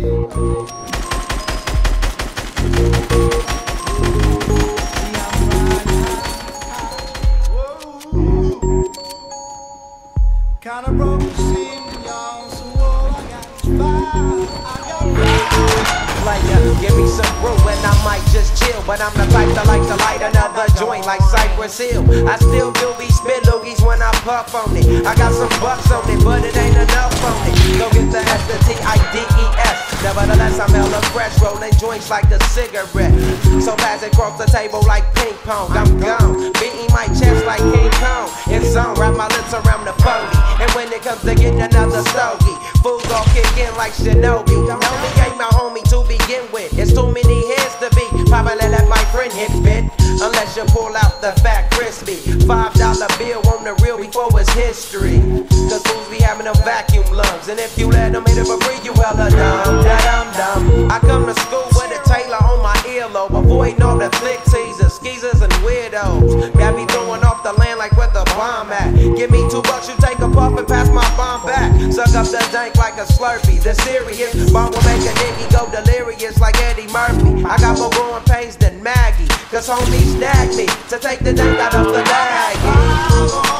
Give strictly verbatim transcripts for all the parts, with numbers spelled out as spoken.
Kinda broke the scene, y'all, so all I got is five. I got five. Player, give me some brew and I might just chill. But I'm the type that like to light another joint like Cypress Hill. I still do these spit loogies when I puff on it. I got some bucks on it, but it ain't enough on it. Go get the S, the T I D E S. Nevertheless, I'm hella fresh, rolling joints like a cigarette. So pass it across the table like ping pong. I'm gone, beating my chest like King Kong. It's on, wrap my lips around the phony. And when it comes to getting another stogie, fools all kick in like Shinobi. Homie ain't my homie to begin with. It's too many heads to be. Probably let my friend hit bit. Unless you pull out the fat crispy five dollar bill on the real before it's history. Cause fools be having them vacuum lungs. And if you let them hit it for free, you hella dumb, dumb, dumb. I come to school with a Taylor on my earlobe, avoiding all the flick teasers, skeezers, and weirdos. Got me throwing off the land like where the bomb at. Give me two bucks, you take a puff and pass my bomb back. Suck up the dank like a Slurpee. The serious bomb will make a nigga go delirious like Eddie Murphy. I got more growing pains than Maggie, cause homies snagged me to take the dank out of the bag.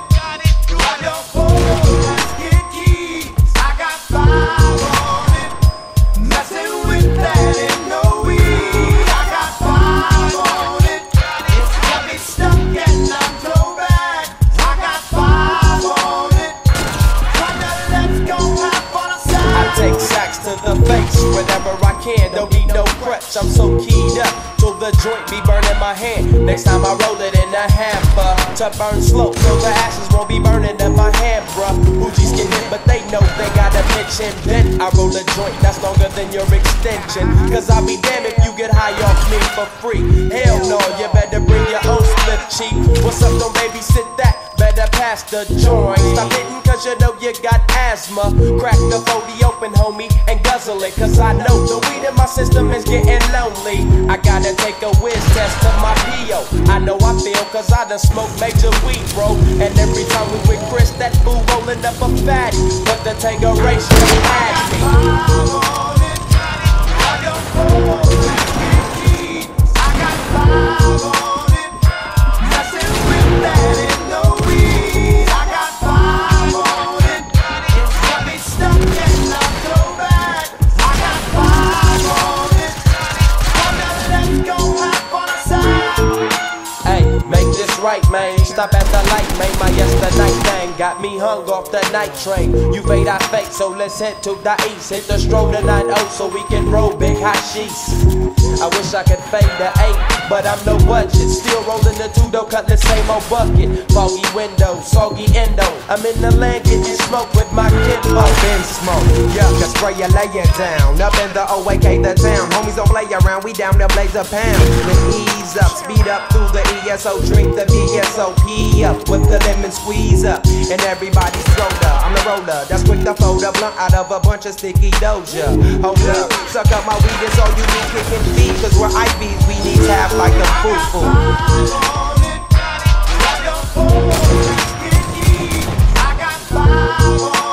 Take sacks to the face whenever I can, don't need no crutch, I'm so keyed up till the joint be burning my hand. Next time I roll it in a hamper to burn slow, so the ashes won't be burning in my hand, bruh. Hoogies get hit, but they know they got a pitch and bent. I roll a joint that's longer than your extension, cause I'll be damned if you get high off me for free. Hell no, you better bring your own split cheap. What's up, don't babysit that? Better pass the joint. Stop hitting cause you know you got asthma. Crack the forty open, homie, and guzzle it, cause I know the weed in my system is getting lonely. I gotta take a whiz test of my P O. I know I feel cause I done smoked major weed, bro. And every time we with Chris, that fool rolling up a fatty. But the Tango race just had me. I got five on it. Messing with that in the weed. I got five on it. It's got me stuck in the throwback. I got five on it. Come now, let's go hop on a side. Hey, make this right, man. Stop at the light, man. My yesterday thing got me hung off the night train. You fade, I fake, so let's head to the east. Hit the stroll tonight, oh, so we can roll big hot sheets. I wish I could fade the eight, but I'm no budget. Still rolling the two, though, cut the same old bucket. Foggy window, soggy endo. I'm in the land getting smoke with my kid. Up in smoke, yeah, cause spray you lay it down. Up in the O A K, the town. Homies don't play around, we down there blaze a pound. With ease up, speed up through the E S O, drink the B S O P up with the lemon squeeze up. And everybody's roller, I'm the roller. That's quick to fold a blunt out of a bunch of sticky doja. Hold up, suck up my weed, it's all you need kicking feet. Cause we're I Bs, we need tap like a foo-foo. I got five on it.